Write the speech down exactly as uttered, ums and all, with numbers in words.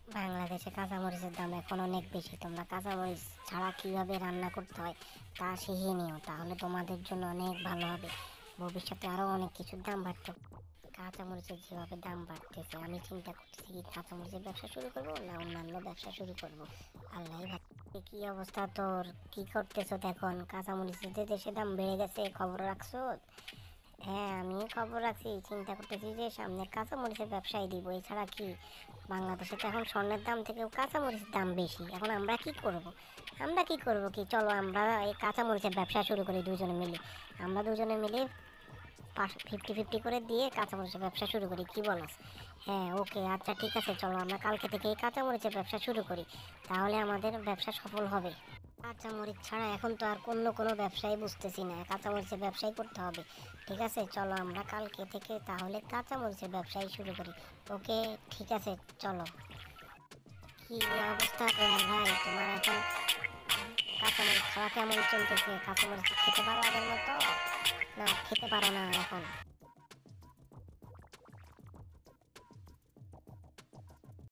বাংলাদেশে কাঁচামরিচের দাম এখন অনেক বেশি। তোমরা কাঁচামরিচ ছাড়া কিভাবে রান্না করতে হয় তা শিখে নিও, তাহলে তোমাদের জন্য অনেক ভালো হবে। ভবিষ্যতে আরও অনেক কিছুর দাম বাড়তে। কাঁচামরিচের যেভাবে দাম বাড়তেছে, আমি চিন্তা করতেছি কি কাঁচামরিচের ব্যবসা শুরু করবো না অন্যান্য ব্যবসা শুরু করবো। আল্লাহ ভাই, কি অবস্থা তোর? কি করতেছো এখন? কাঁচামরিচের যে দেশে দাম বেড়ে গেছে, খবর রাখছো? হ্যাঁ, আমি খবর রাখছি। চিন্তা করতেছি যে সামনে কাঁচামরিচের ব্যবসায় দিব। এছাড়া কি, বাংলাদেশে তো এখন স্বর্ণের দাম থেকেও কাঁচামরিচের দাম বেশি। এখন আমরা কি করব? আমরা কি করব কি চলো আমরা এই কাঁচামরিচের ব্যবসা শুরু করি দুজনে মিলে। আমরা দুজনে মিলে পাশ ফিফটি ফিফটি করে দিয়ে কাঁচামরিচের ব্যবসা শুরু করি, কি বলস? হ্যাঁ, ওকে, আচ্ছা ঠিক আছে, চলো আমরা কালকে থেকে এই কাঁচামরিচের ব্যবসা শুরু করি। তাহলে আমাদের ব্যবসা সফল হবে। কাঁচামরিচ ছাড়া এখন তো আর অন্য কোনো ব্যবসায় বুঝতেছি না, কাঁচামরিচের ব্যবসাই করতে হবে। ঠিক আছে, চলো আমরা কালকে থেকে তাহলে কাঁচামরিচের ব্যবসাই শুরু করি। ওকে, ঠিক আছে, চলো। কি অবস্থা তোমার ভাই? তোমার এখন কাঁচামরিচ খাওয়া কেমন চলতেছে? কাঁচামরিচ খেতে পারো আগের মতো? না, খেতে পারো না এখন?